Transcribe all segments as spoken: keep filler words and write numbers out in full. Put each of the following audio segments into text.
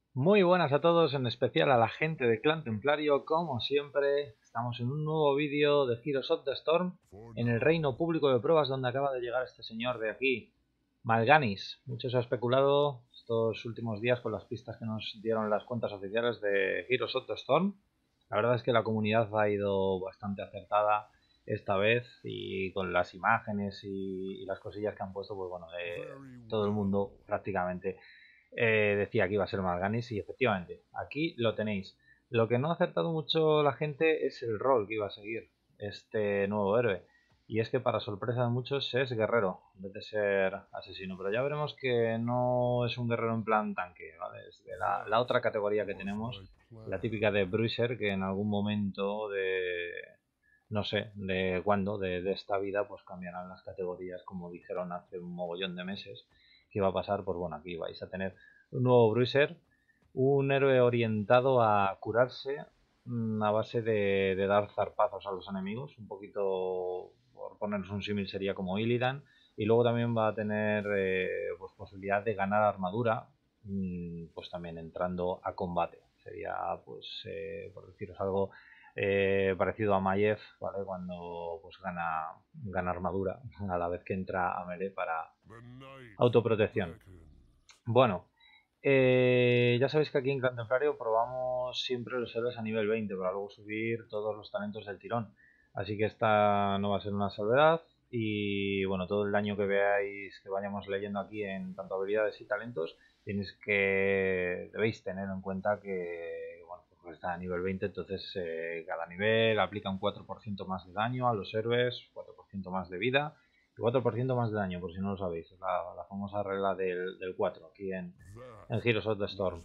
Muy buenas a todos, en especial a la gente de Clan Templario. Como siempre, estamos en un nuevo vídeo de Heroes of the Storm en el reino público de pruebas donde acaba de llegar este señor de aquí, Mal'Ganis. Mucho se ha especulado estos últimos días con las pistas que nos dieron las cuentas oficiales de Heroes of the Storm. La verdad es que la comunidad ha ido bastante acertada esta vez y con las imágenes y, y las cosillas que han puesto, pues bueno, eh, todo el mundo prácticamente eh, decía que iba a ser Mal'Ganis y efectivamente, aquí lo tenéis. Lo que no ha acertado mucho la gente es el rol que iba a seguir este nuevo héroe. Y es que para sorpresa de muchos es guerrero, en vez de ser asesino. Pero ya veremos que no es un guerrero en plan tanque, ¿vale? Es de la, la otra categoría que tenemos, la típica de Bruiser, que en algún momento de... no sé, de cuándo, de, de esta vida, pues cambiarán las categorías, como dijeron hace un mogollón de meses que iba a pasar. Pues bueno, aquí vais a tener un nuevo Bruiser, un héroe orientado a curarse mmm, a base de, de dar zarpazos a los enemigos, un poquito, por ponernos un símil, sería como Illidan, y luego también va a tener eh, pues posibilidad de ganar armadura, mmm, pues también entrando a combate. Sería, pues, eh, por deciros algo, eh, parecido a Maiev, ¿vale? Cuando pues gana, gana armadura a la vez que entra a melee para autoprotección. Bueno, eh, ya sabéis que aquí en Clan Templario probamos siempre los héroes a nivel veinte para luego subir todos los talentos del tirón. Así que esta no va a ser una salvedad. Y bueno, todo el daño que veáis que vayamos leyendo aquí en tanto habilidades y talentos, tenéis que debéis tener en cuenta que bueno, pues está a nivel veinte, entonces eh, cada nivel aplica un cuatro por ciento más de daño a los héroes, cuatro por ciento más de vida y cuatro por ciento más de daño, por si no lo sabéis. Es la, la famosa regla del, del cuatro aquí en, en Heroes of the Storm.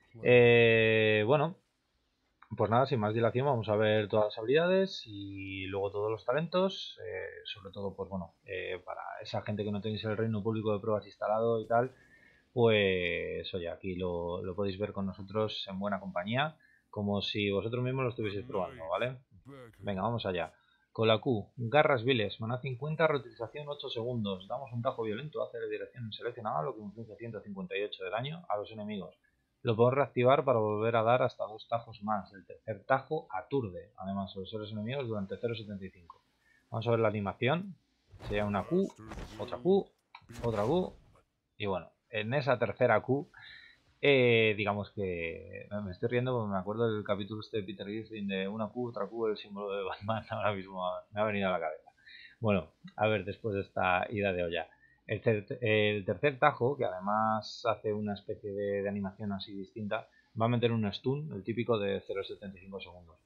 Eh, bueno, pues nada, sin más dilación, vamos a ver todas las habilidades y luego todos los talentos. Eh, sobre todo, pues bueno, eh, para esa gente que no tenéis el reino público de pruebas instalado y tal, pues oye, aquí lo, lo podéis ver con nosotros en buena compañía, como si vosotros mismos lo estuvieseis probando, ¿vale? Venga, vamos allá. Con la Q, garras viles, maná cincuenta, reutilización ocho segundos. Damos un tajo violento, hace de dirección seleccionada, lo que inflige ciento cincuenta y ocho de daño a los enemigos. Lo podemos reactivar para volver a dar hasta dos tajos más. El tercer tajo aturde, además, a los seres enemigos durante cero coma setenta y cinco. Vamos a ver la animación. Sería una Q, otra Q, otra Q. Y bueno, en esa tercera Q eh, digamos que me estoy riendo porque me acuerdo del capítulo este de Peter Griffin de una Q, otra Q, el símbolo de Batman. Ahora mismo me ha venido a la cabeza. Bueno, a ver, después de esta ida de olla. El, ter el tercer tajo, que además hace una especie de, de animación así distinta, va a meter un stun, el típico de cero coma setenta y cinco segundos.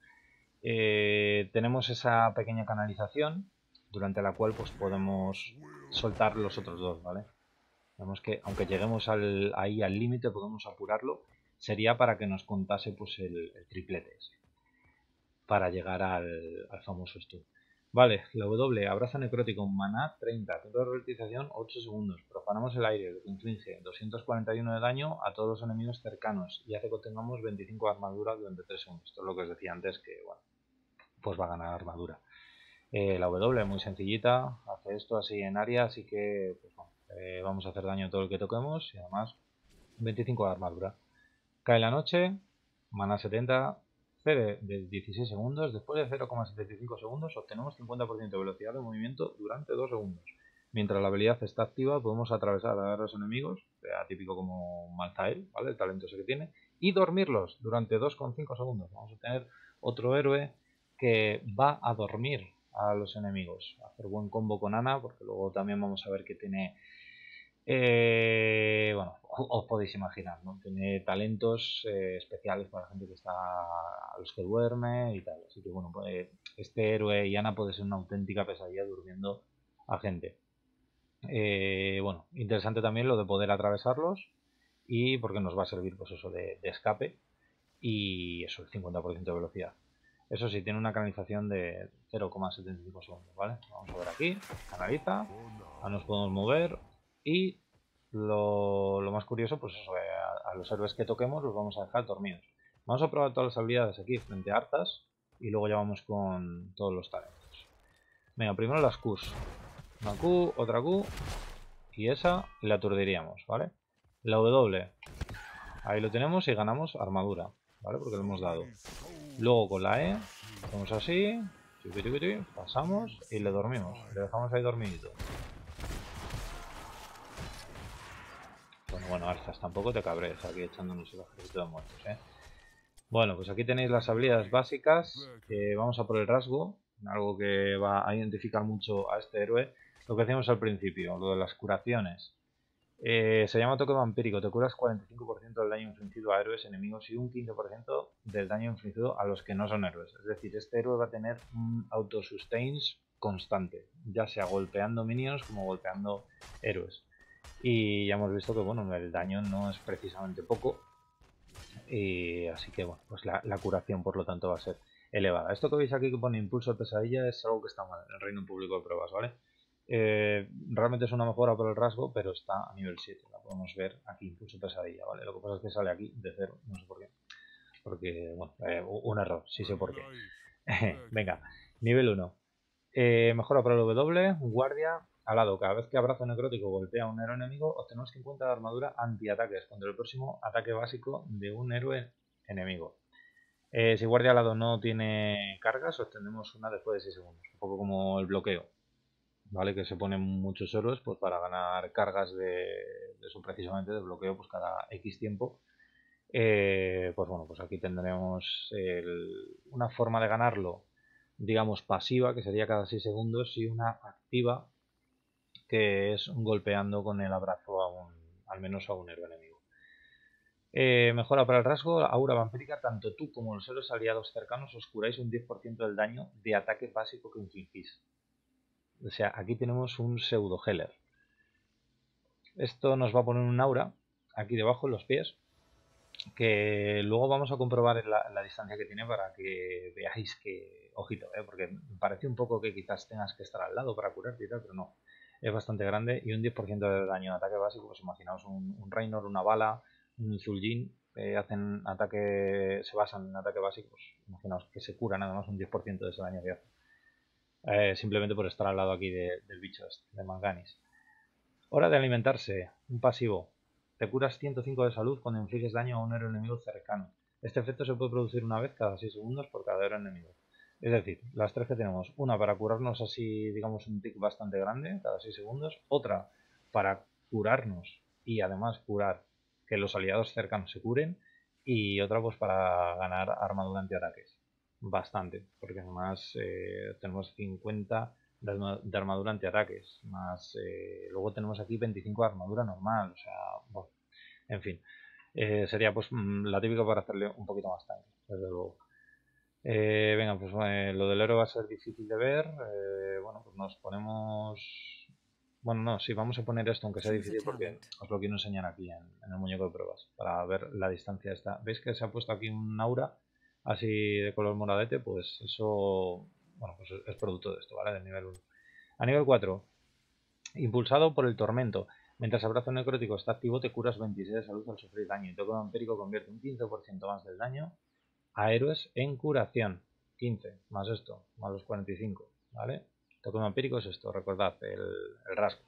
Eh, tenemos esa pequeña canalización durante la cual pues podemos soltar los otros dos, ¿vale? Vemos que aunque lleguemos al, ahí al límite, podemos apurarlo. Sería para que nos contase pues el, el triplete ese, para llegar al, al famoso stun. Vale, la W, abrazo necrótico, maná treinta, tiempo de reutilización ocho segundos. Profanamos el aire, lo que inflige doscientos cuarenta y uno de daño a todos los enemigos cercanos y hace que obtengamos veinticinco de armadura durante tres segundos. Esto es lo que os decía antes, que bueno, pues va a ganar armadura. Eh, la W, muy sencillita, hace esto así en área, así que pues, bueno, eh, vamos a hacer daño a todo el que toquemos y además veinticinco de armadura. Cae la noche, mana setenta, C de, de dieciséis segundos. Después de cero coma setenta y cinco segundos obtenemos cincuenta por ciento de velocidad de movimiento durante dos segundos. Mientras la habilidad está activa podemos atravesar a los enemigos, sea típico como Malzael, ¿vale? El talento ese que tiene, y dormirlos durante dos coma cinco segundos. Vamos a tener otro héroe que va a dormir a los enemigos. Hacer buen combo con Ana, porque luego también vamos a ver que tiene eh, bueno, os podéis imaginar, ¿no? Tiene talentos eh, especiales para la gente que está a los que duerme y tal. Así que bueno, pues, este héroe y Ana puede ser una auténtica pesadilla durmiendo a gente. Eh, bueno, interesante también lo de poder atravesarlos y porque nos va a servir pues eso de, de escape y eso, el cincuenta por ciento de velocidad. Eso sí, tiene una canalización de cero coma setenta y cinco segundos, ¿vale? Vamos a ver aquí, canaliza, ahora nos podemos mover y lo, lo más curioso, pues eso, eh, a, a los héroes que toquemos los vamos a dejar dormidos. Vamos a probar todas las habilidades aquí frente a Arthas y luego ya vamos con todos los talentos. Venga, primero las Qs. Una Q, otra Q y esa la aturdiríamos, ¿vale? La W. Ahí lo tenemos y ganamos armadura, ¿vale? Porque lo hemos dado. Luego con la E, hacemos así, pasamos y le dormimos. Le dejamos ahí dormidito. Bueno, bueno, Arzas, tampoco te cabres aquí echándonos el ejército de muertos, ¿eh? Bueno, pues aquí tenéis las habilidades básicas. Eh, vamos a por el rasgo, algo que va a identificar mucho a este héroe. Lo que hacíamos al principio, lo de las curaciones. Eh, se llama toque vampírico, te curas cuarenta y cinco por ciento del daño infligido a héroes enemigos y un quince por ciento del daño infligido a los que no son héroes. Es decir, este héroe va a tener un autosustains constante, ya sea golpeando minions como golpeando héroes. Y ya hemos visto que bueno, el daño no es precisamente poco, y así que bueno, pues la, la curación por lo tanto va a ser elevada. Esto que veis aquí que pone impulso de pesadilla es algo que está mal en el reino público de pruebas, ¿vale? Eh, realmente es una mejora por el rasgo, pero está a nivel siete, la podemos ver aquí, impulso pesadilla, ¿vale? Lo que pasa es que sale aquí de cero, no sé por qué. Porque, bueno, eh, un error, sí sé por qué. Venga, nivel uno. Eh, mejora por el W, guardia, alado. Cada vez que abrazo necrótico golpea a un héroe enemigo, obtenemos cincuenta de armadura antiataques contra el próximo ataque básico de un héroe enemigo. Eh, si guardia alado no tiene cargas, obtenemos una después de seis segundos. Un poco como el bloqueo, ¿vale? Que se ponen muchos héroes pues, para ganar cargas de, de eso precisamente, de bloqueo, pues cada X tiempo. Eh, pues bueno, pues aquí tendremos el, una forma de ganarlo, digamos pasiva, que sería cada seis segundos, y una activa, que es golpeando con el abrazo a un, al menos a un héroe enemigo. Eh, mejora para el rasgo, aura vampírica, tanto tú como los héroes aliados cercanos os curáis un diez por ciento del daño de ataque básico que infligís. O sea, aquí tenemos un pseudo healer. Esto nos va a poner un aura aquí debajo en los pies, que luego vamos a comprobar la, la distancia que tiene para que veáis que, ojito, ¿eh? Porque parece un poco que quizás tengas que estar al lado para curarte y tal, pero no, es bastante grande. Y un diez por ciento de daño de ataque básico, pues imaginaos un, un Reynor, una bala, un Zul'jin, eh, hacen ataque, se basan en ataque básico, pues imaginaos que se cura nada más un diez por ciento de ese daño que hace, eh, simplemente por estar al lado aquí de, del bicho este, de Manganis. Hora de alimentarse, un pasivo. Te curas ciento cinco de salud cuando infliges daño a un héroe enemigo cercano. Este efecto se puede producir una vez cada seis segundos por cada héroe enemigo. Es decir, las tres que tenemos. Una para curarnos así, digamos, un tick bastante grande, cada seis segundos. Otra para curarnos y además curar que los aliados cercanos se curen. Y otra pues para ganar armadura antiataques. Bastante, porque además eh, tenemos cincuenta de armadura antiataques, más eh, luego tenemos aquí veinticinco de armadura normal, o sea, bueno, en fin, eh, sería pues la típica para hacerle un poquito más tanque, desde luego. Eh, venga, pues eh, lo del héroe va a ser difícil de ver, eh, bueno, pues nos ponemos, bueno, no, sí, vamos a poner esto, aunque sea difícil, porque os lo quiero enseñar aquí en, en el muñeco de pruebas, para ver la distancia esta. ¿Veis que se ha puesto aquí un aura así de color moradete? Pues eso, bueno, pues es producto de esto, ¿vale? Del nivel uno. A nivel cuatro, impulsado por el tormento. Mientras abrazo necrótico está activo, te curas veintiséis de salud al sufrir daño. Y toque vampírico convierte un quince por ciento más del daño a héroes en curación. quince más esto, más los cuarenta y cinco, ¿vale? Toque vampírico es esto, recordad, el, el rasgo.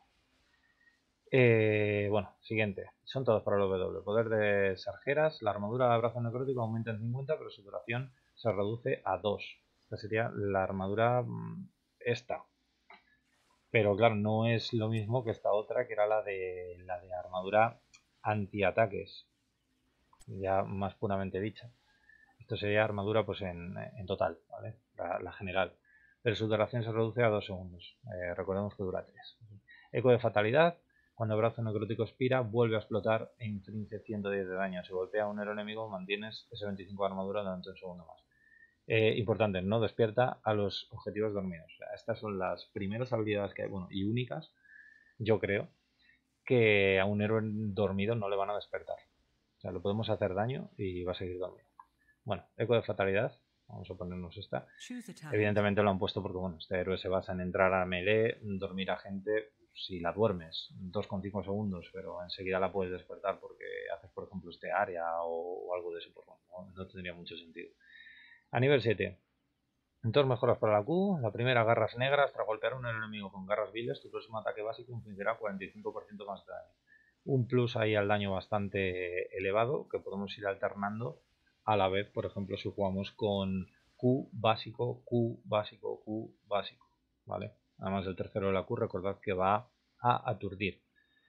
Eh, bueno, siguiente. Son todos para el W. Poder de sarjeras. La armadura de abrazo necrótico aumenta en cincuenta, pero su duración se reduce a dos. Esta sería la armadura esta. Pero claro, no es lo mismo que esta otra, que era la de la de armadura antiataques, ya más puramente dicha. Esto sería armadura pues en, en total, ¿vale? La, la general. Pero su duración se reduce a dos segundos. Eh, recordemos que dura tres. Eco de fatalidad. Cuando el brazo necrótico expira, vuelve a explotar e inflige ciento diez de daño. Si golpea a un héroe enemigo, mantienes ese veinticinco de armadura durante un segundo más. Eh, importante, no despierta a los objetivos dormidos. O sea, estas son las primeras habilidades que hay, bueno, y únicas, yo creo, que a un héroe dormido no le van a despertar. O sea, lo podemos hacer daño y va a seguir dormido. Bueno, eco de fatalidad. Vamos a ponernos esta. Evidentemente lo han puesto porque, bueno, este héroe se basa en entrar a melee, dormir a gente. Si la duermes dos coma cinco segundos, pero enseguida la puedes despertar porque haces, por ejemplo, este área o, o algo de eso, pues bueno, no, no tendría mucho sentido. A nivel siete. Dos mejoras para la Q. La primera, garras negras. Tras golpear a un enemigo con garras viles, tu próximo ataque básico infligirá cuarenta y cinco por ciento más de daño. un plus ahí al daño bastante elevado que podemos ir alternando a la vez, por ejemplo, si jugamos con Q básico, Q básico, Q básico, ¿vale? Además el tercero de la Q, recordad que va a aturdir.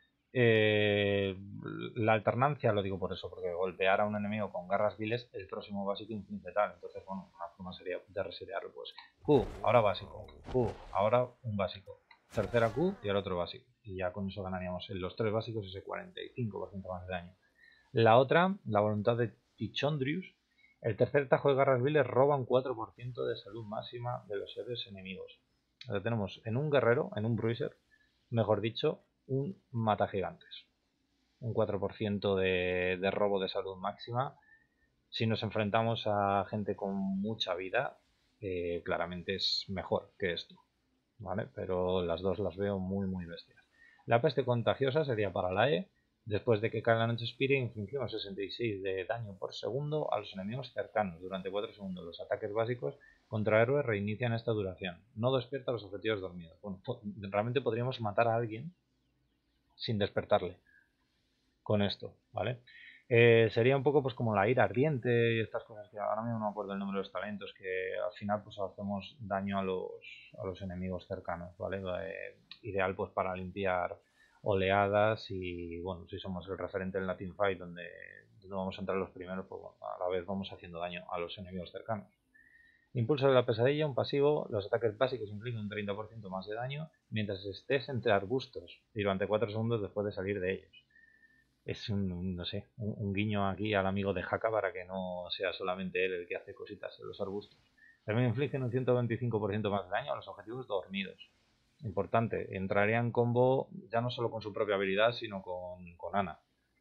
Eh, la alternancia lo digo por eso, porque golpear a un enemigo con garras viles, el próximo básico inflige tal. Entonces, bueno, una forma sería de resetearlo, pues Q, ahora básico, Q, ahora un básico, tercera Q y el otro básico. Y ya con eso ganaríamos en los tres básicos ese cuarenta y cinco por ciento más de daño. La otra, la voluntad de Tichondrius. El tercer tajo de garras viles roba un cuatro por ciento de salud máxima de los héroes enemigos. Lo tenemos en un guerrero, en un bruiser, mejor dicho, un mata gigantes. Un cuatro por ciento de, de robo de salud máxima. Si nos enfrentamos a gente con mucha vida, eh, claramente es mejor que esto, ¿vale? Pero las dos las veo muy muy bestias. La peste contagiosa sería para la E. Después de que cae la noche expire, infligimos sesenta y seis de daño por segundo a los enemigos cercanos durante cuatro segundos. Los ataques básicos contra héroes reinician esta duración. No despierta a los objetivos dormidos. Bueno, realmente podríamos matar a alguien sin despertarle con esto, ¿vale? Eh, sería un poco pues como la ira ardiente y estas cosas que ahora mismo no me acuerdo el nombre de los talentos, que al final pues hacemos daño a los, a los enemigos cercanos, ¿vale? Eh, ideal pues para limpiar oleadas y bueno, si somos el referente en la teamfight donde, donde vamos a entrar los primeros, pues bueno, a la vez vamos haciendo daño a los enemigos cercanos. Impulso de la pesadilla, un pasivo, los ataques básicos infligen un treinta por ciento más de daño mientras estés entre arbustos y durante cuatro segundos después de salir de ellos. Es un, no sé, un, un guiño aquí al amigo de Haka para que no sea solamente él el que hace cositas en los arbustos. También infligen un ciento veinticinco por ciento más de daño a los objetivos dormidos. Importante, entraría en combo ya no solo con su propia habilidad, sino con, con Ana.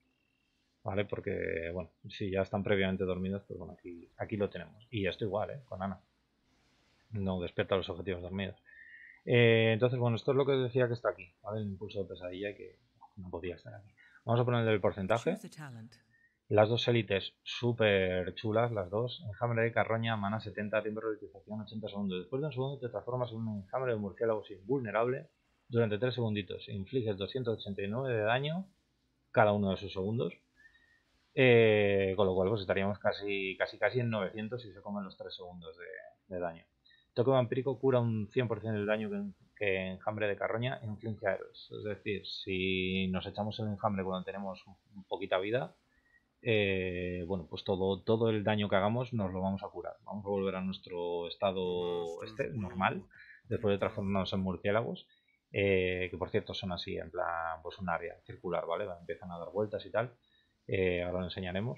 ¿Vale? Porque, bueno, si ya están previamente dormidos, pues bueno, aquí, aquí lo tenemos. Y esto igual, ¿eh? Con Ana. No despierta los objetivos dormidos. Eh, entonces, bueno, esto es lo que decía que está aquí, ¿vale? El impulso de pesadilla que no podía estar aquí. Vamos a poner el porcentaje. Las dos élites súper chulas, las dos. Enjambre de carroña, mana setenta, tiempo de ralentización ochenta segundos. Después de un segundo te transformas en un enjambre de murciélagos invulnerable durante tres segunditos. Infliges doscientos ochenta y nueve de daño cada uno de esos segundos. Eh, con lo cual pues estaríamos casi casi casi en novecientos si se comen los tres segundos de, de daño. Toque vampírico cura un cien por ciento del daño que, que enjambre de carroña inflige a héroes. Es decir, si nos echamos el enjambre cuando tenemos poquita vida, eh, bueno, pues todo, todo el daño que hagamos nos lo vamos a curar. Vamos a volver a nuestro estado este normal, después de transformarnos en murciélagos, eh, que por cierto son así, en plan, pues un área circular, ¿vale? Empiezan a dar vueltas y tal. Eh, ahora lo enseñaremos.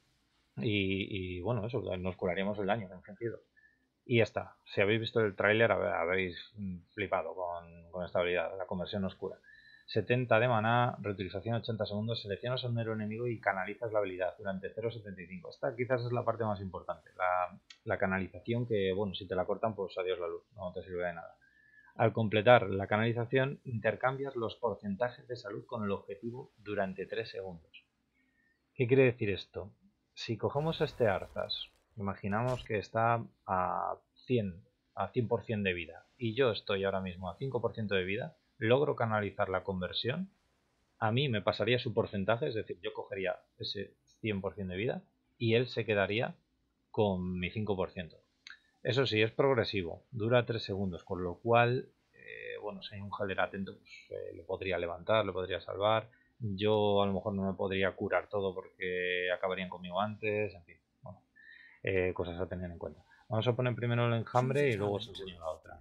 Y, y, bueno, eso, nos curaríamos el daño infligido. Y ya está. Si habéis visto el tráiler habéis flipado con, con esta habilidad, la conversión oscura. setenta de maná, reutilización ochenta segundos, seleccionas a un héroe enemigo y canalizas la habilidad durante cero coma setenta y cinco. Esta quizás es la parte más importante, la, la canalización que, bueno, si te la cortan, pues adiós la luz, no te sirve de nada. Al completar la canalización, intercambias los porcentajes de salud con el objetivo durante tres segundos. ¿Qué quiere decir esto? Si cogemos este Arzas, imaginamos que está a cien, a cien por ciento de vida y yo estoy ahora mismo a cinco por ciento de vida, logro canalizar la conversión, a mí me pasaría su porcentaje, es decir, yo cogería ese cien por ciento de vida y él se quedaría con mi cinco por ciento. Eso sí, es progresivo, dura tres segundos, con lo cual, eh, bueno, si hay un healer atento, pues eh, le podría levantar, le podría salvar. Yo a lo mejor no me podría curar todo porque acabarían conmigo antes, en fin, bueno, eh, cosas a tener en cuenta. Vamos a poner primero el enjambre y luego os enseño la otra.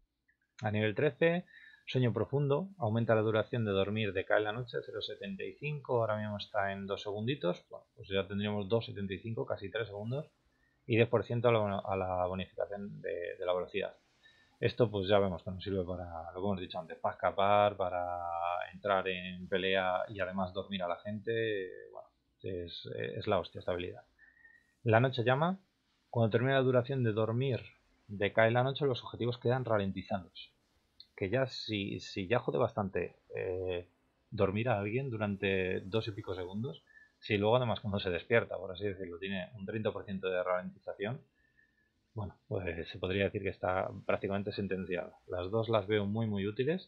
A nivel trece, sueño profundo, aumenta la duración de dormir, decae la noche, cero coma setenta y cinco, ahora mismo está en dos segunditos, bueno, pues ya tendríamos dos coma setenta y cinco, casi tres segundos, y diez por ciento a la, a la bonificación de, de la velocidad. Esto pues ya vemos que nos sirve para lo que hemos dicho antes, para escapar, para entrar en pelea y además dormir a la gente. Bueno, es, es la hostia esta habilidad. La noche llama. Cuando termina la duración de dormir, decae la noche, los objetivos quedan ralentizándose. Que ya si, si ya jode bastante eh, dormir a alguien durante dos y pico segundos, si luego además cuando se despierta, por así decirlo, tiene un treinta por ciento de ralentización, bueno, pues se podría decir que está prácticamente sentenciado. Las dos las veo muy muy útiles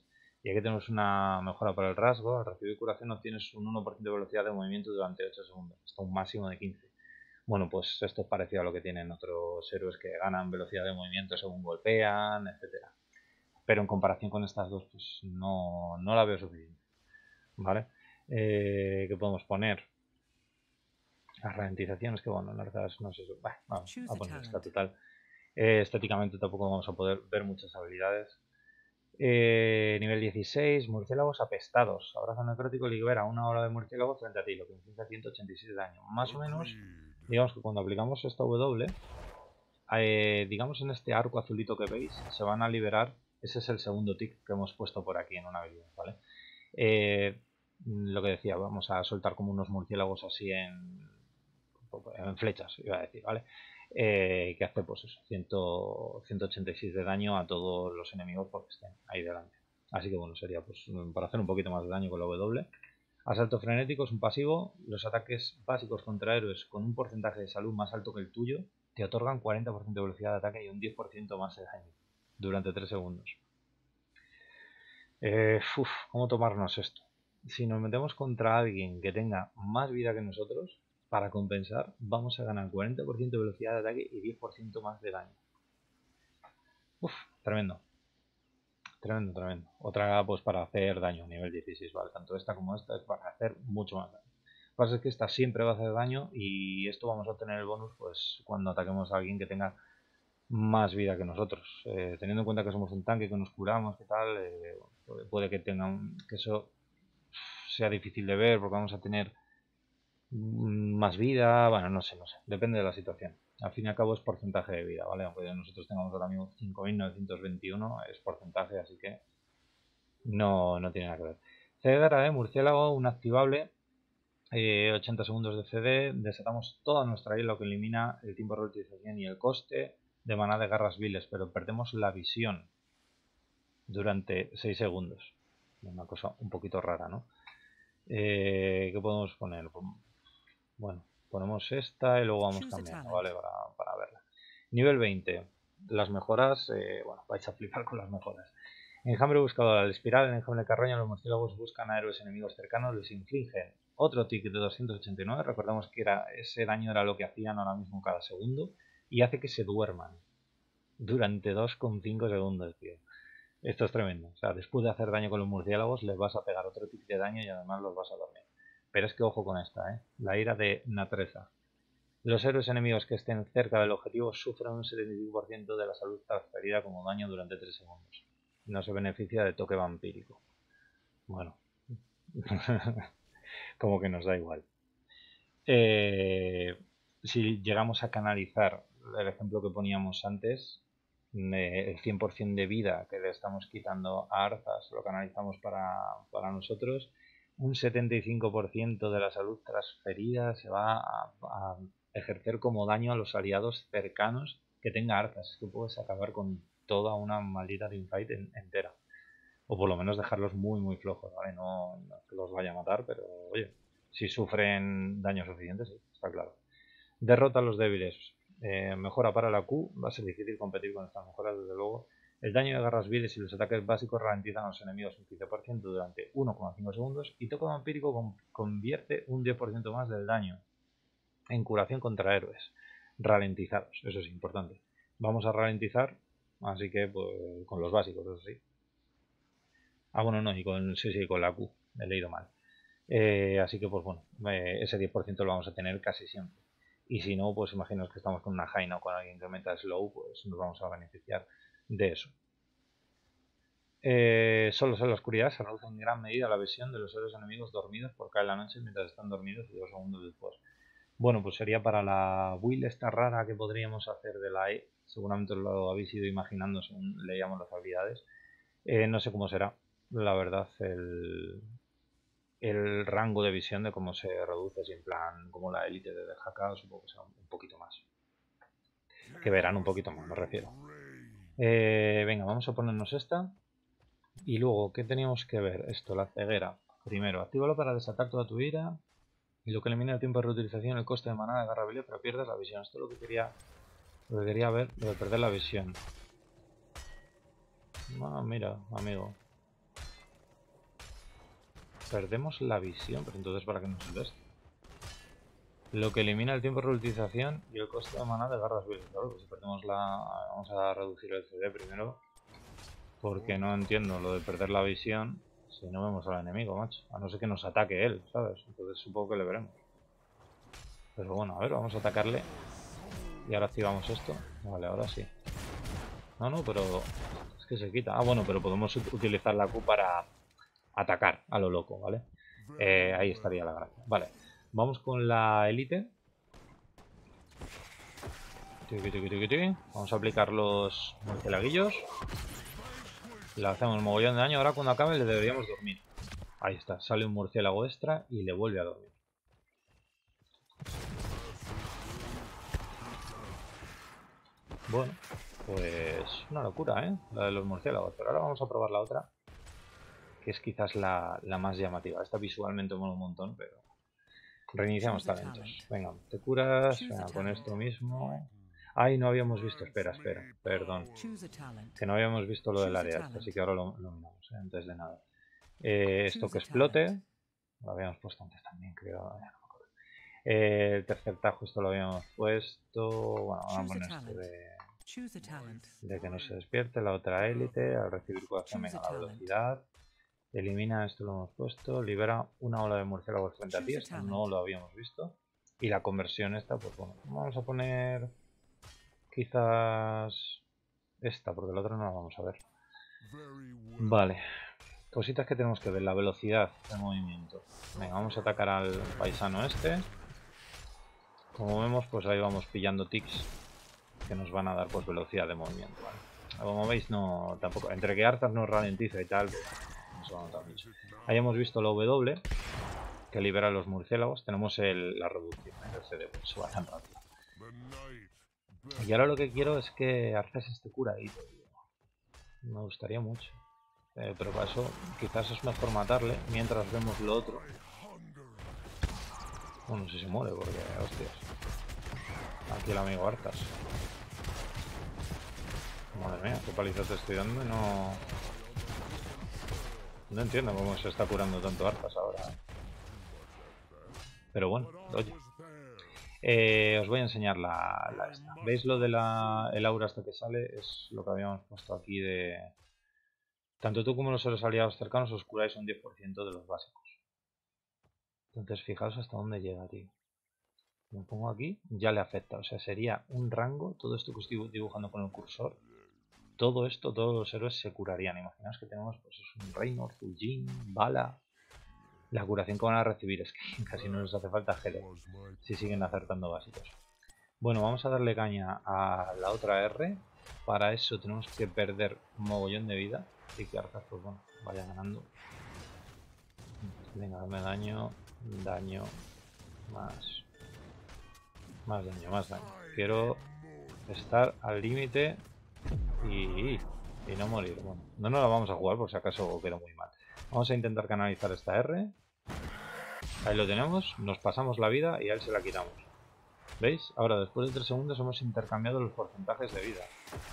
Y aquí tenemos una mejora para el rasgo. Al recibir curación obtienes un uno por ciento de velocidad de movimiento durante ocho segundos, hasta un máximo de quince. Bueno, pues esto es parecido a lo que tienen otros héroes que ganan velocidad de movimiento según golpean, etcétera. Pero en comparación con estas dos, pues no, no la veo suficiente. ¿Vale? Eh, ¿Qué podemos poner? Las ralentizaciones, que bueno, la verdad no sé. Bah, vamos a poner esta total. Eh, estéticamente tampoco vamos a poder ver muchas habilidades. Eh, nivel dieciséis, murciélagos apestados. Abrazo necrótico libera una ola de murciélagos frente a ti, lo que inflige ciento ochenta y seis de daño. Más o menos, digamos que cuando aplicamos esta W, eh, digamos en este arco azulito que veis, se van a liberar. Ese es el segundo tick que hemos puesto por aquí en una habilidad, ¿vale? Eh, lo que decía, vamos a soltar como unos murciélagos así en, en flechas, iba a decir, ¿vale? Eh, que hace pues eso, ciento ochenta y seis de daño a todos los enemigos porque estén ahí delante. Así que bueno, sería pues para hacer un poquito más de daño con la W. Asalto frenético es un pasivo. Los ataques básicos contra héroes con un porcentaje de salud más alto que el tuyo te otorgan cuarenta por ciento de velocidad de ataque y un diez por ciento más de daño durante tres segundos. Eh, uf, ¿cómo tomarnos esto? Si nos metemos contra alguien que tenga más vida que nosotros, para compensar, vamos a ganar cuarenta por ciento de velocidad de ataque y diez por ciento más de daño. Uf, tremendo. Tremendo, tremendo. Otra pues para hacer daño, nivel dieciséis, ¿vale? Tanto esta como esta es para hacer mucho más daño. Lo que pasa es que esta siempre va a hacer daño y esto vamos a tener el bonus pues cuando ataquemos a alguien que tenga más vida que nosotros. Eh, teniendo en cuenta que somos un tanque, que nos curamos, que tal, eh, puede que tengan que eso sea difícil de ver porque vamos a tener más vida, bueno, no sé, no sé, depende de la situación. Al fin y al cabo es porcentaje de vida, ¿vale? Aunque nosotros tengamos ahora mismo cinco mil novecientos veintiuno, es porcentaje, así que no, no tiene nada que ver. Cedra de murciélago, un activable, eh, ochenta segundos de C D, desatamos toda nuestra isla, lo que elimina el tiempo de reutilización y el coste de maná de garras viles, pero perdemos la visión durante seis segundos. Una cosa un poquito rara, ¿no? Eh, ¿Qué podemos poner? Bueno, ponemos esta y luego vamos cambiando, ¿vale? Para, para verla. Nivel veinte. Las mejoras, eh, bueno, vais a flipar con las mejoras. Enjambre buscador. Al espiral en enjambre de carroña, los murciélagos buscan a héroes enemigos cercanos, les infligen otro tick de doscientos ochenta y nueve. Recordamos que era, ese daño era lo que hacían ahora mismo cada segundo. Y hace que se duerman durante dos coma cinco segundos, tío. Esto es tremendo. O sea, después de hacer daño con los murciélagos, les vas a pegar otro tick de daño y además los vas a dormir. Pero es que ojo con esta, ¿eh? La ira de Natreza. Los héroes enemigos que estén cerca del objetivo sufren un setenta y cinco por ciento de la salud transferida como daño durante tres segundos. No se beneficia de toque vampírico. Bueno, como que nos da igual. Eh, si llegamos a canalizar el ejemplo que poníamos antes, el cien por ciento de vida que le estamos quitando a Arthas lo canalizamos para, para nosotros, un setenta y cinco por ciento de la salud transferida se va a, a ejercer como daño a los aliados cercanos que tenga Arthas. Es que puedes acabar con toda una maldita teamfight en, entera. O por lo menos dejarlos muy muy flojos, ¿vale? No, no que los vaya a matar, pero oye, si sufren daño suficiente, sí, está claro. Derrota a los débiles. Eh, mejora para la Q. Va a ser difícil competir con estas mejoras, desde luego. El daño de garras viles y los ataques básicos ralentizan a los enemigos un quince por ciento durante uno coma cinco segundos. Y toque vampírico con, convierte un diez por ciento más del daño en curación contra héroes ralentizados. Eso es importante. Vamos a ralentizar, así que pues, con los básicos, eso sí. Ah, bueno, no, y con, sí, sí, con la Q. He leído mal. Eh, así que, pues bueno, eh, ese diez por ciento lo vamos a tener casi siempre. Y si no, pues imaginaos que estamos con una Jaina o con alguien que meta slow, pues nos vamos a beneficiar de eso. Eh, solo en la oscuridad se reduce en gran medida la visión de los héroes enemigos dormidos por caer la noche mientras están dormidos y dos segundos después. Bueno, pues sería para la build esta rara que podríamos hacer de la E. Seguramente lo habéis ido imaginando según leíamos las habilidades. Eh, no sé cómo será, la verdad, el, el rango de visión de cómo se reduce, si en plan como la élite de D J K, supongo que será un poquito más. Que verán un poquito más, me refiero. Eh, venga, vamos a ponernos esta. Y luego, ¿qué teníamos que ver? Esto, la ceguera. Primero, actívalo para desatar toda tu ira. Y lo que elimina el tiempo de reutilización, el coste de maná de garra pero pierdes la visión. Esto es lo que quería, lo que quería ver, lo de perder la visión. Ah, mira, amigo. Perdemos la visión, pero entonces ¿para qué nos sirve esto? Lo que elimina el tiempo de reutilización y el coste de maná de garras virus. Claro, pues si perdemos la... Vamos a reducir el C D primero. Porque no entiendo lo de perder la visión si no vemos al enemigo, macho. A no ser que nos ataque él, ¿sabes? Entonces supongo que le veremos. Pero bueno, a ver, vamos a atacarle. Y ahora activamos esto. Vale, ahora sí. No, no, pero... Es que se quita. Ah, bueno, pero podemos utilizar la Q para atacar a lo loco, ¿vale? Eh, ahí estaría la gracia. Vale, vamos con la élite. Vamos a aplicar los murcielaguillos. Le hacemos un mogollón de daño. Ahora cuando acabe le deberíamos dormir. Ahí está, sale un murciélago extra y le vuelve a dormir. Bueno, pues una locura, ¿eh? La de los murciélagos. Pero ahora vamos a probar la otra, que es quizás la, la más llamativa. Esta visualmente mola un montón, pero... Reiniciamos talentos. Venga, te curas. Venga, con esto mismo. Ay, no habíamos visto. Espera, espera. Perdón. Que no habíamos visto lo del área. Así que ahora lo, lo miramos, ¿eh? Antes de nada. Eh, esto que explote. Lo habíamos puesto antes también, creo. No me acuerdo. Eh, el tercer tajo, esto lo habíamos puesto. Bueno, vamos a poner esto de, de que no se despierte. La otra élite. Al recibir curación, venga, la velocidad. Elimina, esto lo hemos puesto. Libera una ola de murciélagos frente a ti. Esto no lo habíamos visto. Y la conversión esta, pues bueno, vamos a poner quizás esta, porque la otra no la vamos a ver. Vale. Cositas que tenemos que ver. La velocidad de movimiento. Venga, vamos a atacar al paisano este. Como vemos, pues ahí vamos pillando tics que nos van a dar pues velocidad de movimiento, ¿vale? Como veis, no, tampoco, entre que Arthas nos ralentiza y tal, no se va a notar mucho. Ahí hemos visto la W, que libera los murciélagos. Tenemos el, la reducción del C D, pues se va tan rápido. Y ahora lo que quiero es que Arthas esté curadito, tío. Me gustaría mucho. Eh, pero para eso quizás es mejor matarle mientras vemos lo otro. Bueno, no sé si se muere porque, hostias. Aquí el amigo Arthas. Madre mía, qué paliza te estoy dando y no... No entiendo cómo se está curando tanto Arthas ahora. ¿eh? Pero bueno, oye. Eh, os voy a enseñar la, la esta. ¿Veis lo de la el aura hasta que sale? Es lo que habíamos puesto aquí de... Tanto tú como los héroes aliados cercanos os curáis un diez por ciento de los básicos. Entonces fijaos hasta dónde llega, tío. Me pongo aquí, ya le afecta. O sea, sería un rango, todo esto que estoy dibujando con el cursor. Todo esto, todos los héroes se curarían. Imaginaos que tenemos pues un Reynor, Fulgin, Bala. La curación que van a recibir es que casi no les hace falta G D si siguen acertando básicos. Bueno, vamos a darle caña a la otra R. Para eso tenemos que perder un mogollón de vida. Y que Arthas, pues bueno, vaya ganando. Venga, dame daño, daño, más, más daño, más daño. Quiero estar al límite y, y no morir. Bueno, no nos la vamos a jugar por si acaso quedó muy mal. Vamos a intentar canalizar esta R. Ahí lo tenemos, nos pasamos la vida y a él se la quitamos. ¿Veis? Ahora, después de tres segundos hemos intercambiado los porcentajes de vida.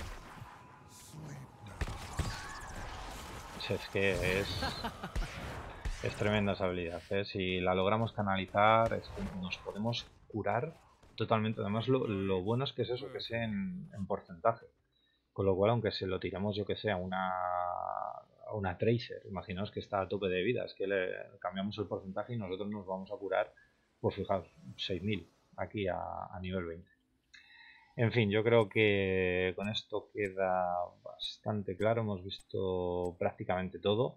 Es que es... Es tremenda esa habilidad, ¿eh? Si la logramos canalizar, es que nos podemos curar totalmente. Además, lo, lo bueno es que es eso, que es en, en porcentaje. Con lo cual, aunque se lo tiramos, yo que sé, a una, a una Tracer, imaginaos que está a tope de vida, es que le cambiamos el porcentaje y nosotros nos vamos a curar, pues fijaos, seis mil aquí a, a nivel veinte. En fin, yo creo que con esto queda bastante claro, hemos visto prácticamente todo.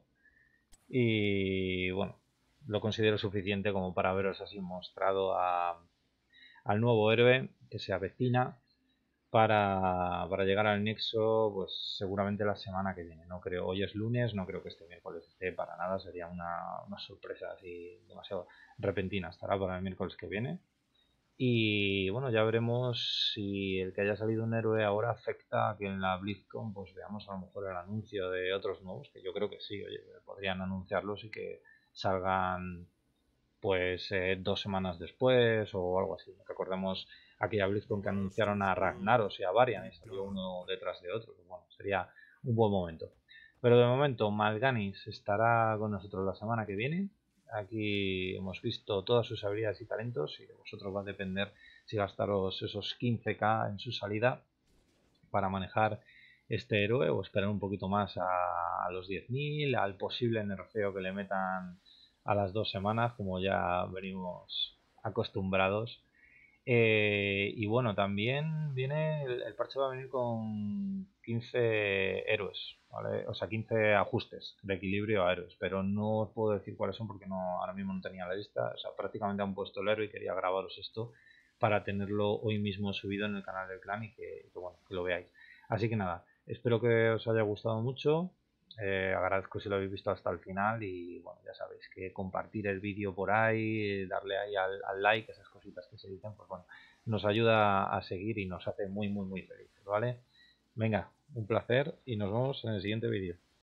Y bueno, lo considero suficiente como para veros así mostrado a, al nuevo héroe que se avecina para, para llegar al Nexo, pues seguramente la semana que viene. No creo, hoy es lunes, no creo que este miércoles esté para nada, sería una, una sorpresa así demasiado repentina, estará para el miércoles que viene. Y bueno, ya veremos si el que haya salido un héroe ahora afecta a que en la BlizzCon pues veamos a lo mejor el anuncio de otros nuevos, que yo creo que sí, oye, podrían anunciarlos y que salgan pues eh, dos semanas después o algo así. Recordemos aquella BlizzCon que anunciaron a Ragnaros y a Varian y salió uno detrás de otro. Pues bueno, sería un buen momento. Pero de momento Mal'Ganis estará con nosotros la semana que viene. Aquí hemos visto todas sus habilidades y talentos y de vosotros va a depender si gastaros esos quince k en su salida para manejar este héroe o esperar un poquito más a, a los diez mil, al posible nerfeo que le metan a las dos semanas, como ya venimos acostumbrados. Eh, y bueno, también viene, el, el parche va a venir con quince héroes, ¿vale? O sea, quince ajustes de equilibrio a héroes, pero no os puedo decir cuáles son porque no, ahora mismo no tenía la lista. O sea, prácticamente han puesto el héroe y quería grabaros esto para tenerlo hoy mismo subido en el canal del clan y que, que, bueno, que lo veáis. Así que nada, espero que os haya gustado mucho. Eh, agradezco si lo habéis visto hasta el final y bueno, ya sabéis que compartir el vídeo por ahí, darle ahí al, al like, esas cositas que se dicen, pues bueno, nos ayuda a seguir y nos hace muy muy muy felices, ¿vale? Venga, un placer y nos vemos en el siguiente vídeo.